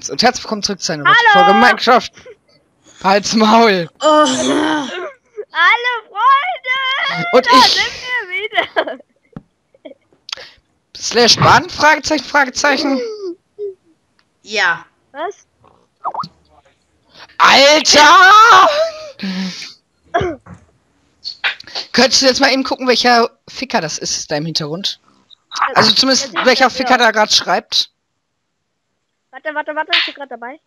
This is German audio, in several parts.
Podcast und herzlich willkommen zurück zu einer neuen Folge Minecraft. Halt's Maul. Oh. Hallo Freunde! Und da ich. sind wir wieder. Slash Bahn? Fragezeichen, Fragezeichen. Ja. Was? Alter! Könntest du jetzt mal eben gucken, welcher Ficker das ist da im Hintergrund? Also zumindest welcher Ficker da gerade schreibt. Warte, ich bin gerade dabei.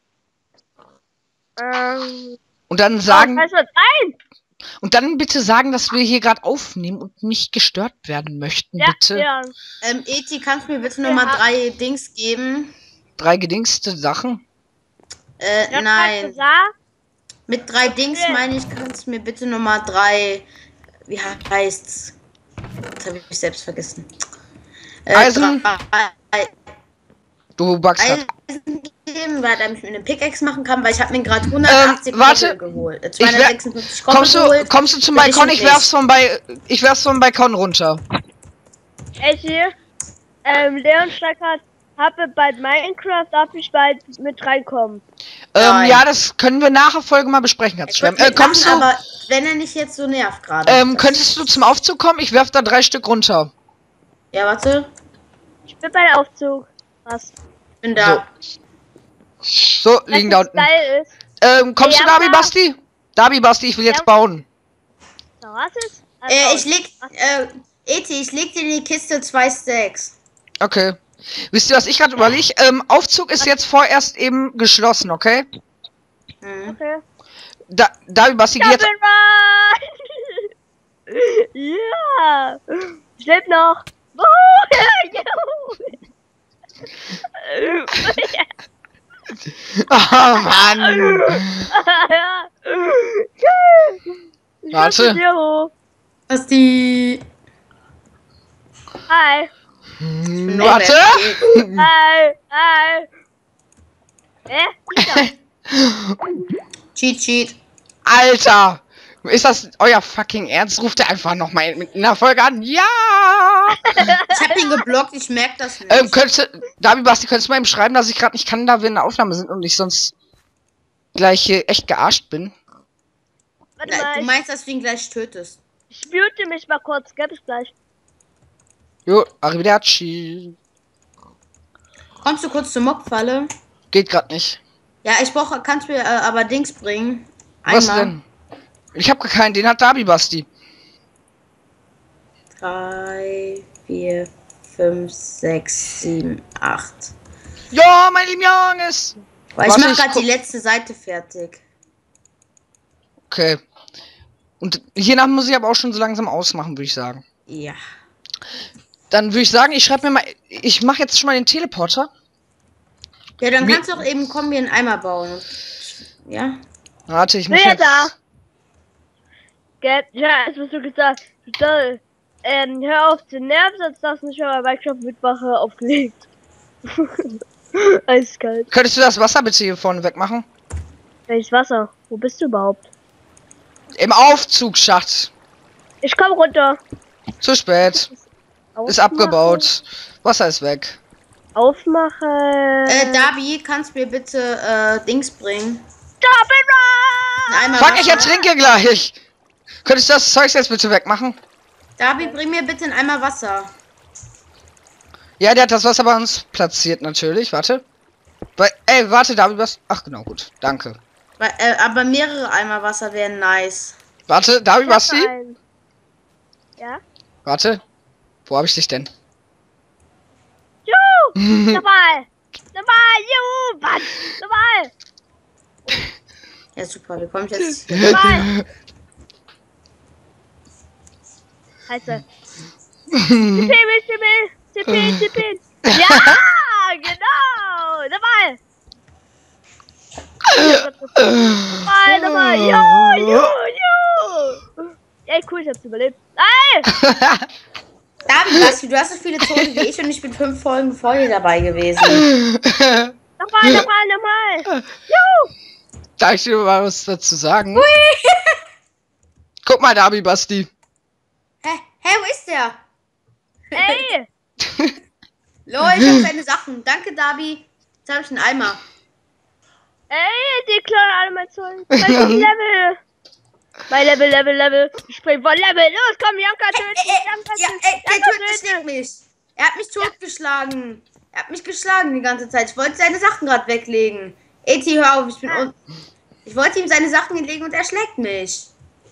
Und dann sagen. Was wird rein? Und dann bitte sagen, dass wir hier gerade aufnehmen und nicht gestört werden möchten, Ja, bitte. ja. Eti, kannst du mir bitte nochmal 3 Dings geben? 3 gedingste Sachen. Nein. Mit 3 Dings meine ich, kannst du mir bitte nochmal 3. Wie heißt's? Das habe ich selbst vergessen. Eisen. Du buggst grad. Eisen geben, weil damit ich mir eine Pickaxe machen kann, weil ich habe mir gerade 180 warte. geholt. 256 Kommst du zum Balkon? Ich werf's vom Balkon runter. Hier. Leon Stecker habe bei Minecraft, darf ich bald mit reinkommen. Ja, das können wir nach der Folge mal besprechen. Kommst du? Aber wenn er nicht jetzt so nervt gerade. Könntest du zum Aufzug kommen? Ich werf da 3 Stück runter. Ja, warte. Ich bin bei der Aufzug. Was? Bin da. So, liegen da unten. Geil ist. Kommst du, Dabi Basti? Dabi Basti, ich will jetzt bauen. So, was ist? Eti, ich leg dir in die Kiste 2 Stacks. Okay. Wisst ihr, was ich gerade überlege? Aufzug ist jetzt vorerst eben geschlossen, okay? Okay. Dabi Basti, geh jetzt. Ja. Ich lebe noch. Oh Mann. Warte. Was die. Hi. Warte. Hi. Cheat. Alter. Ist das euer fucking Ernst? Ruft er einfach nochmal mit einer Folge an? Ja! Ich hab ihn geblockt, ich merk das nicht. Dabi Basti, könntest du mal eben schreiben, dass ich gerade nicht kann, da wir in der Aufnahme sind und ich sonst gleich echt gearscht bin? Warte mal, du meinst, dass du ihn gleich tötest? Ich mute mich mal kurz, gell, bis gleich. Jo, arrivederci. Kommst du kurz zur Mobfalle? Geht grad nicht. Ja, kannst mir aber Dings bringen. Was denn? Ich hab gar keinen, den hat Dabi Basti. 3, 4, 5, 6, 7, 8. Ja, mein lieben Jungs! Weil ich mach gerade die letzte Seite fertig. Okay. Und hiernach muss ich aber auch schon so langsam ausmachen, würde ich sagen. Ja. Dann würde ich sagen, ich schreibe mir mal. Ich mache jetzt schon mal den Teleporter. Ja, dann kannst du auch eben kommen, wir einen Eimer bauen. Ja. Warte, ich muss Wer jetzt. da? Gell, ja, es wird so gesagt. Hör auf zu nerven, sonst darfst du nicht mehr bei Minecraft mitmachen, aufgelegt. Eiskalt. Könntest du das Wasser bitte hier vorne wegmachen? Welches Wasser? Wo bist du überhaupt? Im Aufzugsschacht. Ich komm runter. Zu spät. Ist abgebaut. Wasser ist weg. Aufmachen. Dabi, kannst du mir bitte Dings bringen? Double Run! Fuck, ich ertrinke gleich. Könntest du das Zeug jetzt bitte wegmachen? Dabi, bring mir bitte einen Eimer Wasser. Ja, der hat das Wasser bei uns platziert, natürlich. Warte. Warte, Dabi, was? Ach, genau, gut. Danke. Aber mehrere Eimer Wasser wären nice. Warte, Dabi, Basti? Ja? Warte. Wo habe ich dich denn? Juhu! Dabei! Juhu! Was? Dabei! Ja, super, wir kommen jetzt. Dabei! Heiße. TP! Ja! Genau! Dabei! Dabei! Jo! Ey, cool, ich hab's überlebt. Ey! David, Basti, du hast so viele Tode wie ich und ich bin 5 Folgen vor dir dabei gewesen. Nochmal! Juhu! Darf ich dir mal was dazu sagen? Guck mal, Dabi Basti. Hä, wo ist der? Ey! Lol, ich hab seine Sachen. Danke, Dabi. Jetzt habe ich einen Eimer. Ey, die klauen alle mein Zeug. Level. Mein Level. Ich spring von Level. Los, komm, Janka, der tötet mich. Er hat mich totgeschlagen. Er hat mich geschlagen die ganze Zeit. Ich wollte seine Sachen gerade weglegen. Eti, hör auf, ich bin unten. Ich wollte ihm seine Sachen hinlegen und er schlägt mich.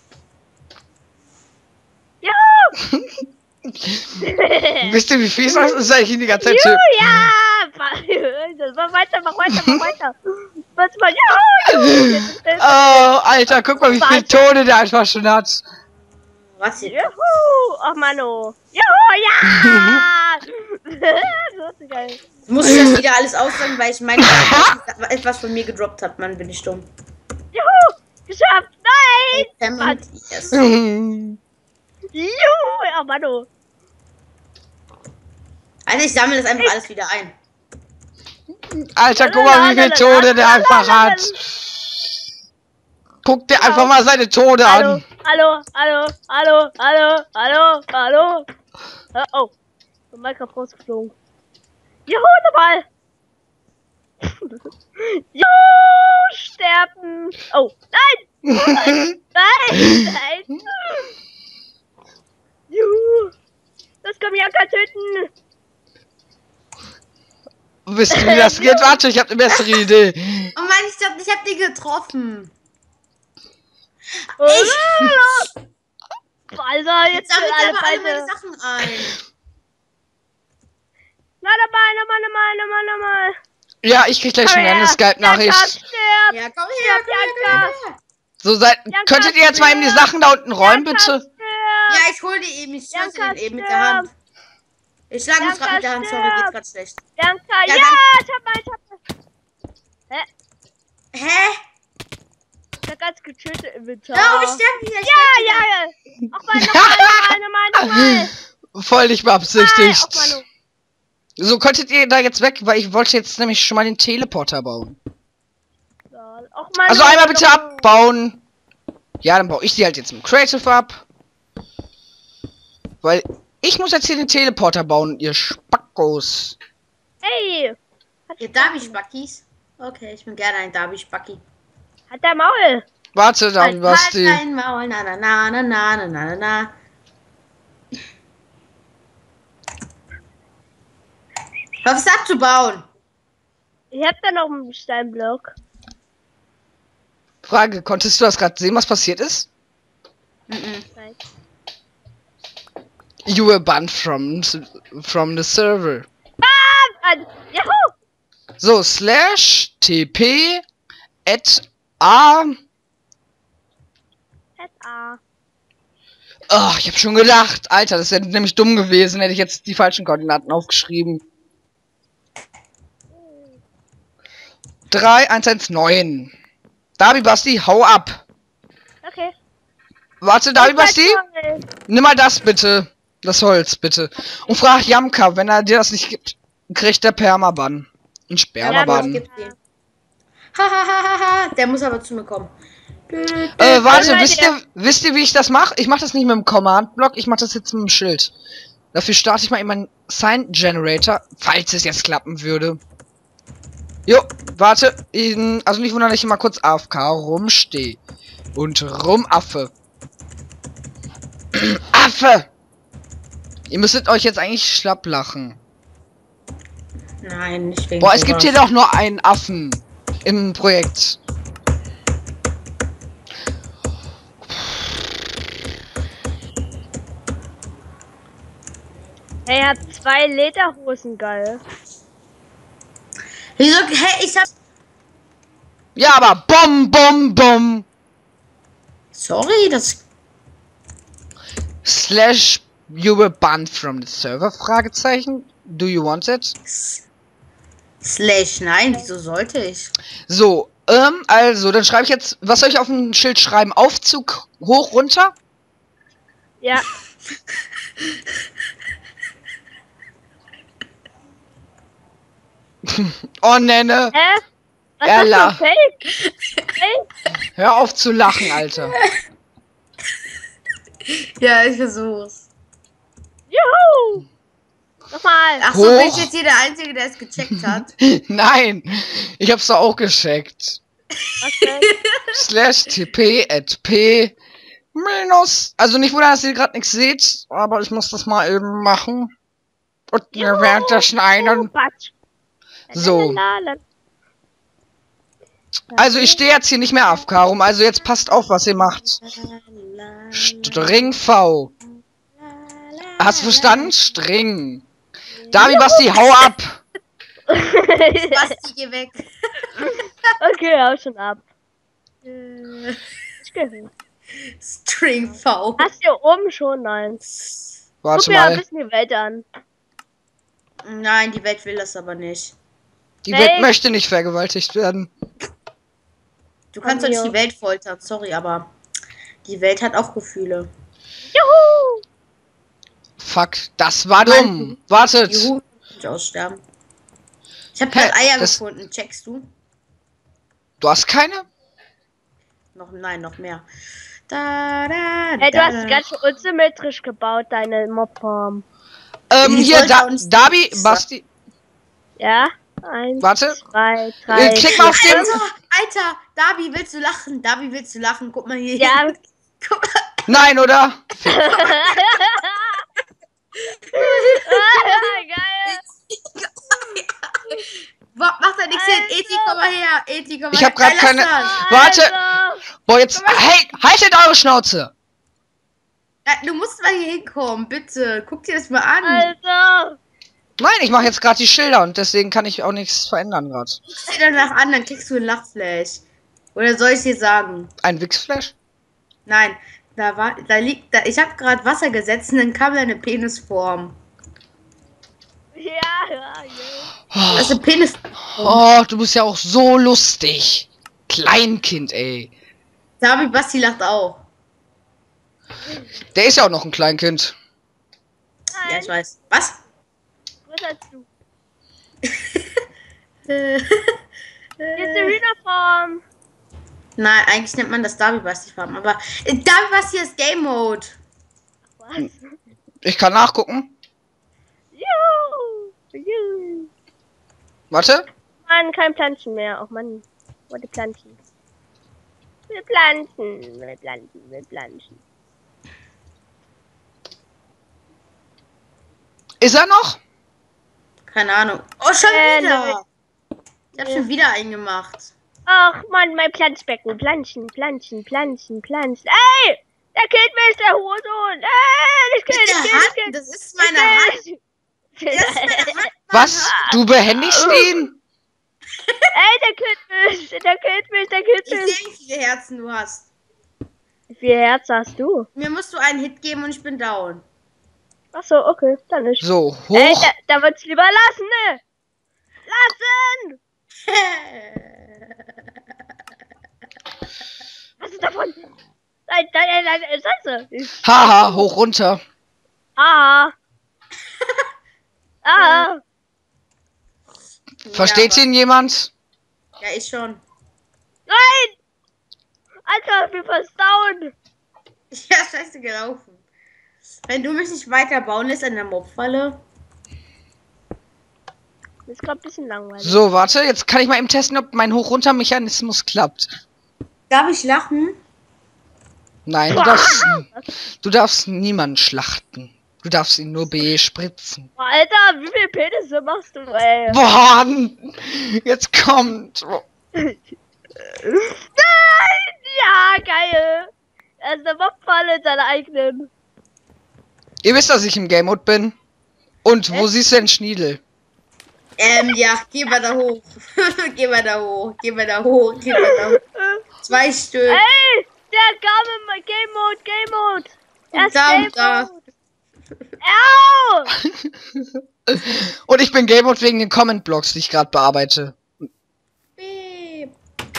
Juhu! Wisst ihr, wie fies das ist eigentlich in die ganze Zeit? Ja! Mach weiter. Was mal? Juhu! Oh, Alter, guck mal, wie viele Tode der einfach schon hat. Was? Juhu! Ach, Mano. Juhu, ja! So ist geil. Muss ich das wieder alles aussagen, weil ich meine, etwas von mir gedroppt hat, Mann, bin ich dumm. Juhu! Geschafft! Nein! Yes. Juhu! Ach, Mano. Also ich sammle das einfach alles wieder ein. Alter, guck mal, wie viele Tode der einfach hat. Guck dir einfach mal seine Tode an. Hallo. Oh, mein Mikrofon ist geflogen. Juhu, nochmal. Juhu, sterben. Oh, nein. Nein. Juhu. Das kann mich Janka töten. Wisst ihr, wie das geht? Warte, ich hab eine bessere Idee. Oh Mann, ich glaub, ich hab die getroffen. Alter, jetzt sammelt alle aber alle beide. meine Sachen ein. Nochmal. Ja, ich krieg gleich eine Skype-Nachricht. Ja, komm her. So, könntet ihr jetzt mal eben die Sachen da unten räumen, bitte? Ja, ich hol die eben. Ich schieße den eben mit der Hand. Ich schlage mich gerade mit der Hand. Sorry, geht gerade schlecht. Janka, Ja, ich hab Hä? Ich hab ganz getötet im Winter. Oh, ich sterbe wieder. Ja. Nochmal. Voll nicht beabsichtigt. Ach, Manu. So, könntet ihr da jetzt weg, weil ich wollte jetzt nämlich schon mal den Teleporter bauen. Ach, Manu, Also einmal bitte abbauen. Ja, dann baue ich sie halt jetzt im Creative ab. Weil ich muss jetzt hier den Teleporter bauen, ihr Spackos. Ey. Ihr Derby-Spackis? Okay, ich bin gerne ein Derby-Spacki. Hat der Maul. Warte, dann Basti. Halt dein Maul, na. Was ist abzubauen? Ich hab da noch einen Steinblock. Frage, konntest du das gerade sehen, was passiert ist? Mhm. Nein. You were banned from the server. Juhu! So, /tp @a. Oh, ich hab schon gedacht. Alter, das wäre nämlich dumm gewesen, hätte ich jetzt die falschen Koordinaten aufgeschrieben. 3119. Dabi Basti, hau ab. Okay. Warte, Dabi Basti, nimm mal das bitte. Das Holz, bitte. Und frag Jamka, wenn er dir das nicht gibt, kriegt der Permaban. Ein Spermaban. Hahaha, der muss aber zu mir kommen. Warte, wisst ihr, wie ich das mache? Ich mache das nicht mit dem Command-Block, ich mache das jetzt mit dem Schild. Dafür starte ich mal eben einen Sign-Generator, falls es jetzt klappen würde. Jo, warte, also nicht wundern, dass ich mal kurz AFK rumstehe. Und rumaffe. Affe! Ihr müsstet euch jetzt eigentlich schlapp lachen. Nein, nicht wegen Boah, es gibt hier doch nur einen Affen im Projekt. Er hat 2 Lederhosen, geil. Wieso? Hä, ich hab... Ja, aber bom. Sorry, das... / you were banned from the server? Fragezeichen. Do you want it? / nein, wieso sollte ich? So, also, dann schreibe ich jetzt, was soll ich auf dem Schild schreiben? Aufzug hoch, runter? Ja. Oh, Nenne. Hä? Was Ella. ist das für Fake? Hör auf zu lachen, Alter. Ja, ich versuch's. Juhu! Nochmal. Ach so, bin ich jetzt hier der Einzige, der es gecheckt hat? Nein, ich hab's doch auch gescheckt. Okay. Slash TP at P minus. Also nicht wundern, dass ihr gerade nichts seht, aber ich muss das mal eben machen. Und mir während der Schneiden. Quatsch. So. Lalalala. Also ich stehe jetzt hier nicht mehr AFK rum, also jetzt passt auf, was ihr macht. String V. Hast du verstanden? String. Davi Basti, hau ab! Basti, geh weg. Okay, hau schon ab. Ich geh hin. String V. Hast du oben schon? Nein. Guck Warte mir ein mal. bisschen die Welt an. Nein, die Welt will das aber nicht. Die Welt möchte nicht vergewaltigt werden. Du kannst doch nicht die Welt foltern, sorry, aber die Welt hat auch Gefühle. Juhu! Fuck, das war dumm. Wartet. Juhu, ich aussterben. Ich habe gerade Eier das- gefunden, checkst du? Du hast keine? Nein, noch mehr. Da, da, Hey, du da. hast ganz schön unsymmetrisch gebaut, deine Mobfarm. Ich Hier, wollte auch nicht- Davi Basti. Ja? 1, Warte. 2, 3. Klick mal auf den. Alter, Davi, willst du lachen? Davi, willst du lachen? Guck mal hier. Ja. hin. Guck mal. Nein, oder? Geil. Mach da nichts hin. Eti, komm mal her. Eti, komm mal Ich her. hab grad Nein, lass keine- das. Warte. Also, Boah, jetzt. Hey, haltet eure Schnauze. Ja, du musst mal hier hinkommen, bitte. Guck dir das mal an. also. Nein, ich mache jetzt gerade die Schilder und deswegen kann ich auch nichts verändern gerade. Guck dir danach an, dann kriegst du ein Lachflash. Oder soll ich dir sagen? Ein Wixflash? Nein, ich habe gerade Wasser gesetzt und dann kam da eine Penisform. Ja. Das ist eine Penisform. Oh, du bist ja auch so lustig. Kleinkind, ey. Davi Basti lacht auch. Der ist ja auch noch ein Kleinkind. Ja, ich weiß. Was? Was hast du? Hier ist eine Hühnerform. Nein, eigentlich nennt man das Davi Basti Farm, aber Davi Basti ist Game Mode. Was? Ich kann nachgucken. Juhu. Juhu. Warte. Mann, kein Pflanzen mehr. Oh Mann. Wo die Pflanzen? Wir pflanzen. Wir pflanzen. Wir pflanzen. Ist er noch? Keine Ahnung. Oh, schon ne, wieder. Ich habe schon wieder eingemacht. Ach Mann, mein Pflanzbecken. Pflanzen, Pflanzen, Pflanzen, Pflanzen. Ey! Der killt mich, der Hurensohn! Ey! Ich kill, Mit der ich kill, Hand, ich kill. das ist meine Hand. Das ist meine Hand. Mann. Was? Du behendigst ihn? Ey, der killt mich! Der killt mich, der killt Ich mich! sehe, wie viele Herzen du hast. Wie viele Herzen hast du? Mir musst du einen Hit geben und ich bin down. Ach so, okay, dann nicht. So, Ey, hoch. da wird's lieber lassen, ne? Lassen! Was ist davon? Nein, Scheiße! Haha, hoch runter. Ah! Ah! Versteht ja, ihn jemand? Ja, ich schon. Nein! Alter, ich bin fast down! Ja, scheiße gelaufen. Wenn du mich nicht weiter bauen lässt an der Mobfalle. Das ist gerade ein bisschen langweilig. So, warte, jetzt kann ich mal eben testen, ob mein Hoch-Runter-Mechanismus klappt. Darf ich lachen? Nein, du darfst niemanden schlachten. Du darfst ihn nur bespritzen. Alter, wie viele Penisse machst du, ey? Boah, jetzt kommt. Nein! Ja, geil! Er ist eine Mobfalle in seiner eigenen. Ihr wisst, dass ich im Game Mode bin. Und wo siehst du denn Schniedel? Ja, geh mal da hoch. Geh mal da hoch. Geh mal da hoch. Geh mal da hoch. 2 Stück. Ey! Der kam im Game Mode! Er ist Da Game und da. Mode! Au! Und ich bin Game Mode wegen den Comment-Blocks, die ich gerade bearbeite. Beep.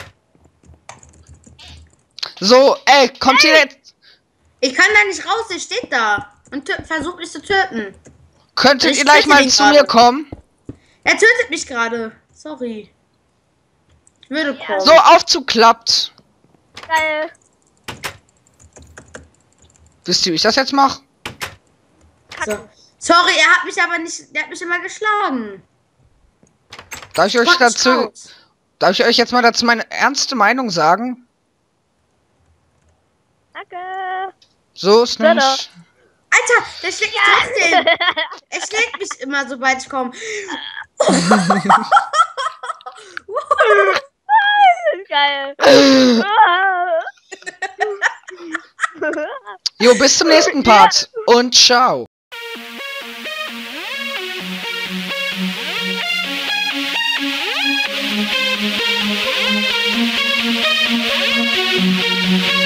So, ey, kommt ihr jetzt? Ich kann da nicht raus, der steht da. Und versucht mich zu töten. Könntet Ich ihr gleich töte mal den zu gerade. mir kommen? Er tötet mich gerade. Sorry. Ich würde kommen. So, Aufzug Geil! Wisst ihr, wie ich das jetzt mache? So. Sorry, er hat mich aber nicht. Der hat mich immer geschlagen. Darf ich euch Mach nicht dazu. raus. Darf ich euch jetzt mal dazu meine ernste Meinung sagen? Danke. So ist Ja, nicht. Alter, der schlägt mich trotzdem. Er schlägt mich immer, sobald ich komme. Geil. Jo, bis zum nächsten Part und ciao.